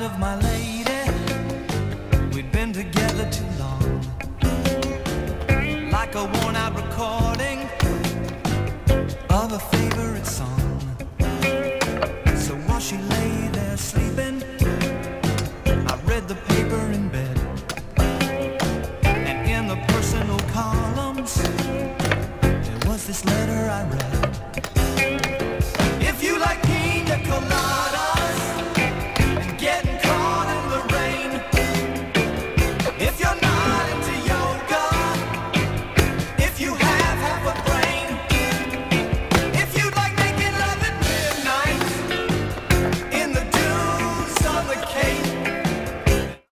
of my lady, we'd been together too long, like a worn-out recording of a favorite song. So while she lay there sleeping, I read the paper